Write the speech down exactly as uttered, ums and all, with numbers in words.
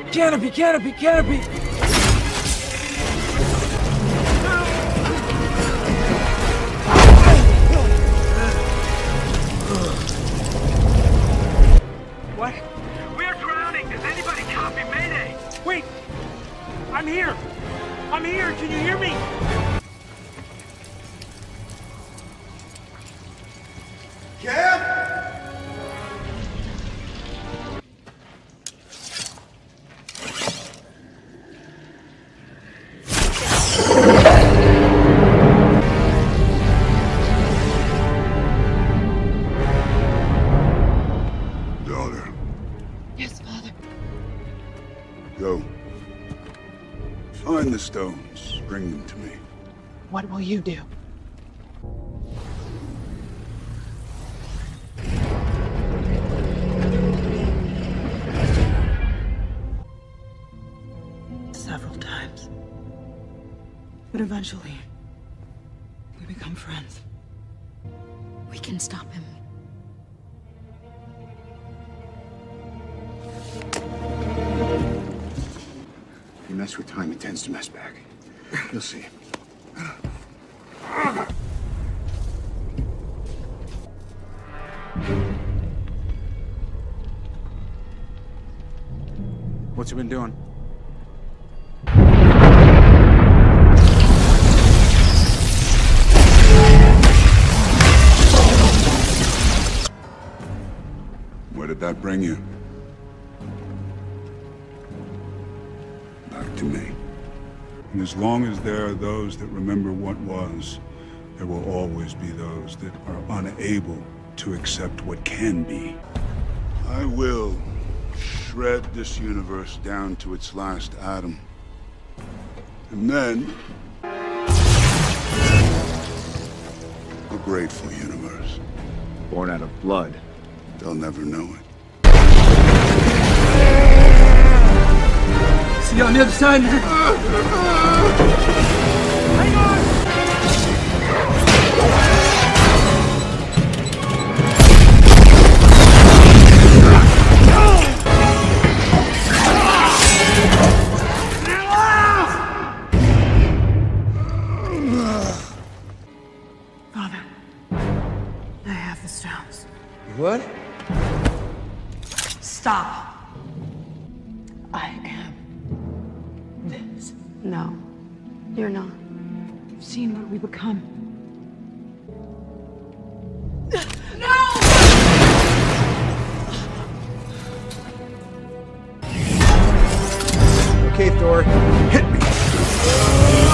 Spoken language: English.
Canopy, canopy, canopy! What? We're drowning! Does anybody copy Mayday? Wait! I'm here! I'm here! Can you hear me? Cam? Daughter. Yes, Father. Go. Find the stones. Bring them to me. What will you do? Several times. But eventually, we become friends. We can stop him. You mess with time, it tends to mess back. You'll see. What's he been doing? Where did that bring you? Back to me. And as long as there are those that remember what was, there will always be those that are unable to accept what can be. I will shred this universe down to its last atom. And then, a grateful universe. Born out of blood. They'll never know it. See you on the other side, man. Hang on! Father, I have the stones. What? Stop. I am this. No, you're not. You've seen what we become. Okay, Thor, hit me.